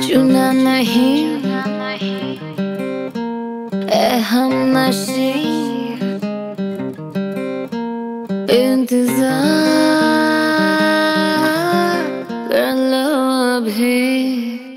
चुना नहीं ए हमनशी, इंतजार कर लो अभी।